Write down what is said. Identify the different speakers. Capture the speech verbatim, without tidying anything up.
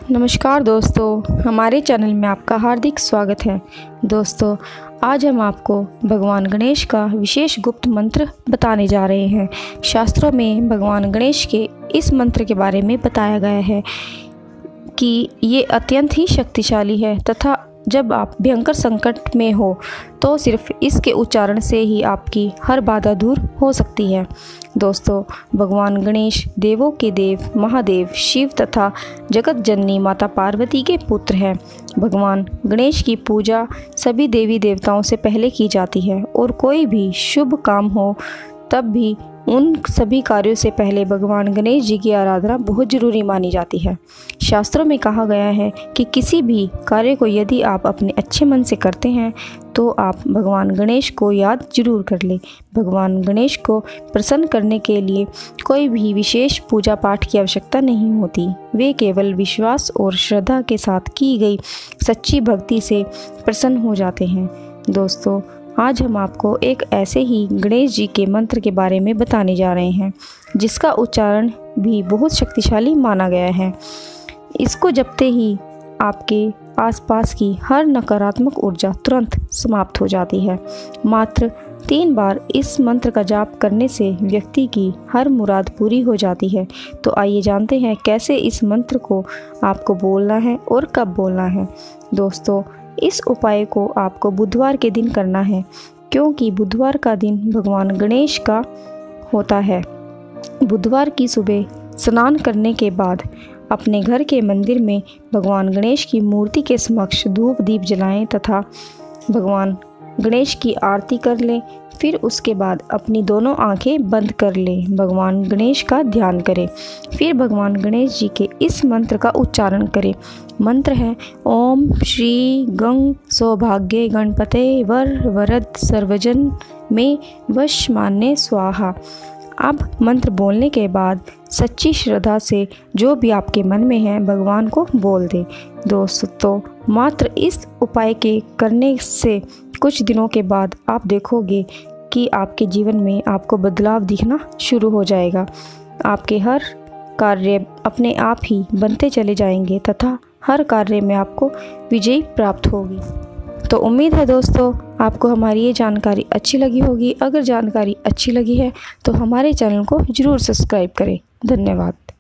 Speaker 1: नमस्कार दोस्तों, हमारे चैनल में आपका हार्दिक स्वागत है। दोस्तों, आज हम आपको भगवान गणेश का विशेष गुप्त मंत्र बताने जा रहे हैं। शास्त्रों में भगवान गणेश के इस मंत्र के बारे में बताया गया है कि ये अत्यंत ही शक्तिशाली है तथा जब आप भयंकर संकट में हो तो सिर्फ इसके उच्चारण से ही आपकी हर बाधा दूर हो सकती है। दोस्तों, भगवान गणेश देवों के देव महादेव शिव तथा जगत जननी माता पार्वती के पुत्र हैं। भगवान गणेश की पूजा सभी देवी देवताओं से पहले की जाती है और कोई भी शुभ काम हो तब भी उन सभी कार्यों से पहले भगवान गणेश जी की आराधना बहुत जरूरी मानी जाती है। शास्त्रों में कहा गया है कि किसी भी कार्य को यदि आप अपने अच्छे मन से करते हैं तो आप भगवान गणेश को याद जरूर कर लें। भगवान गणेश को प्रसन्न करने के लिए कोई भी विशेष पूजा पाठ की आवश्यकता नहीं होती। वे केवल विश्वास और श्रद्धा के साथ की गई सच्ची भक्ति से प्रसन्न हो जाते हैं। दोस्तों, आज हम आपको एक ऐसे ही गणेश जी के मंत्र के बारे में बताने जा रहे हैं जिसका उच्चारण भी बहुत शक्तिशाली माना गया है। इसको जपते ही आपके आसपास की हर नकारात्मक ऊर्जा तुरंत समाप्त हो जाती है। मात्र तीन बार इस मंत्र का जाप करने से व्यक्ति की हर मुराद पूरी हो जाती है। तो आइए जानते हैं कैसे इस मंत्र को आपको बोलना है और कब बोलना है। दोस्तों, इस उपाय को आपको बुधवार के दिन करना है क्योंकि बुधवार का दिन भगवान गणेश का होता है। बुधवार की सुबह स्नान करने के बाद अपने घर के मंदिर में भगवान गणेश की मूर्ति के समक्ष धूप दीप जलाएं तथा भगवान गणेश की आरती कर लें। फिर उसके बाद अपनी दोनों आंखें बंद कर लें, भगवान गणेश का ध्यान करें। फिर भगवान गणेश जी के इस मंत्र का उच्चारण करें। मंत्र है ओम श्री गंग सौभाग्य गणपते वर वरद सर्वजन में वश मान्य स्वाहा। अब मंत्र बोलने के बाद सच्ची श्रद्धा से जो भी आपके मन में है भगवान को बोल दें। दोस्तों, मात्र इस उपाय के करने से कुछ दिनों के बाद आप देखोगे कि आपके जीवन में आपको बदलाव दिखना शुरू हो जाएगा। आपके हर कार्य अपने आप ही बनते चले जाएंगे तथा हर कार्य में आपको विजय प्राप्त होगी। तो उम्मीद है दोस्तों आपको हमारी ये जानकारी अच्छी लगी होगी। अगर जानकारी अच्छी लगी है तो हमारे चैनल को ज़रूर सब्सक्राइब करें। धन्यवाद।